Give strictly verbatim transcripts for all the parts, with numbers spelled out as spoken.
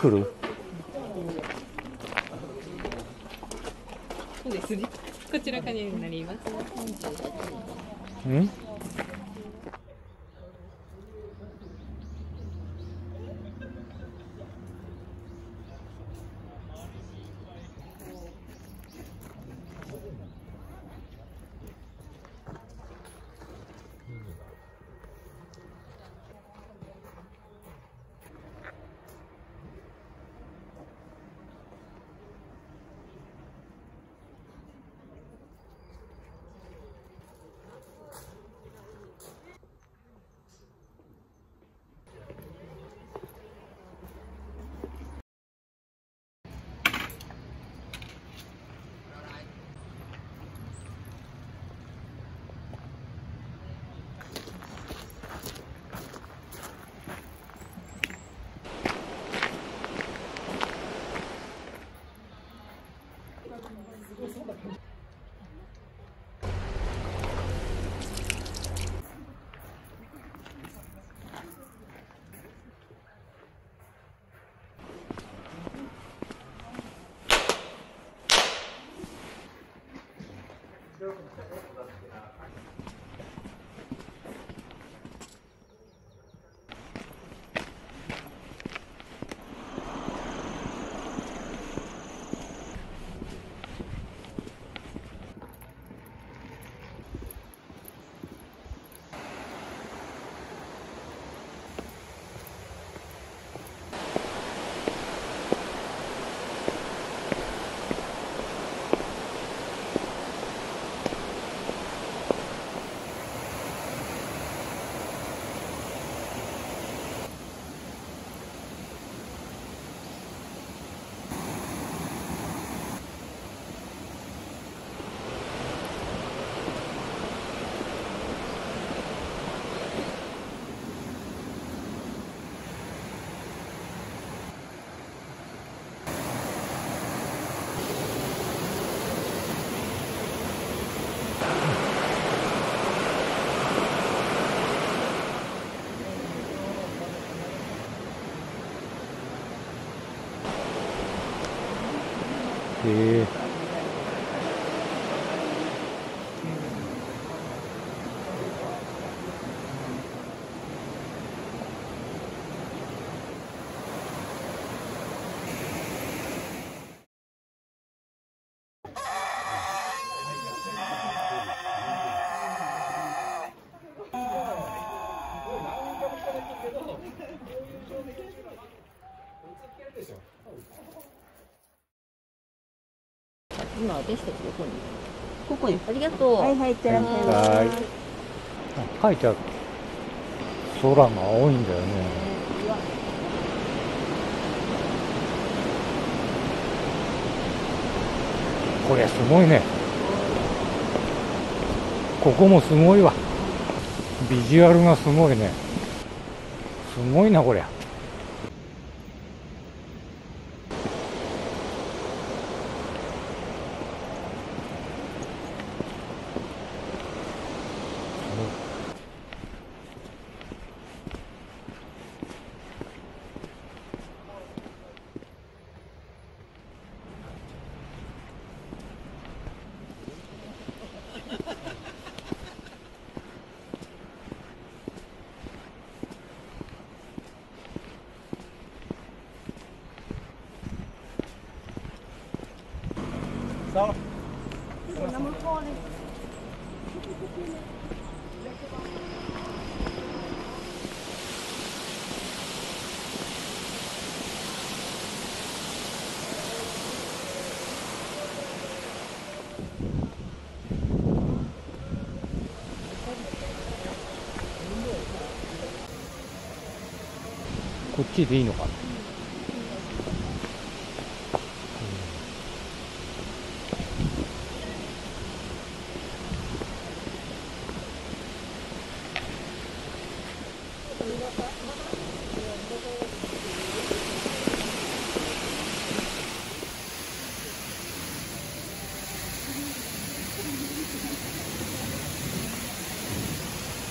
来る？ そうですね。こちらからになります。 うん？へえ。 今私たちどこに？ここに。ありがとう。 はいはい、いってらっしゃいませ。 はい。あ、書いてある。空が青いんだよね。これすごいね。ここもすごいわ。ビジュアルがすごいね。すごいなこりゃ。 そうこっちでいいのかな。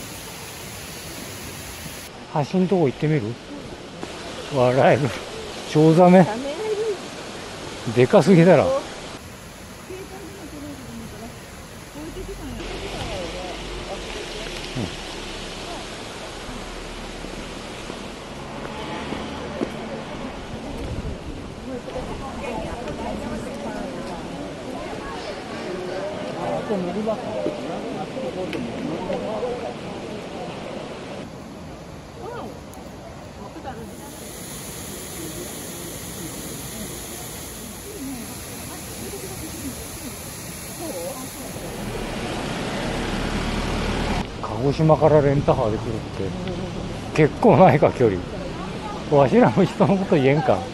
橋のとこ行ってみる？笑える。 チョウザメサメがいる。 でかすぎだろ。鹿児島からレンタカーで来るって結構ないか距離。わしらも人のこと言えんか。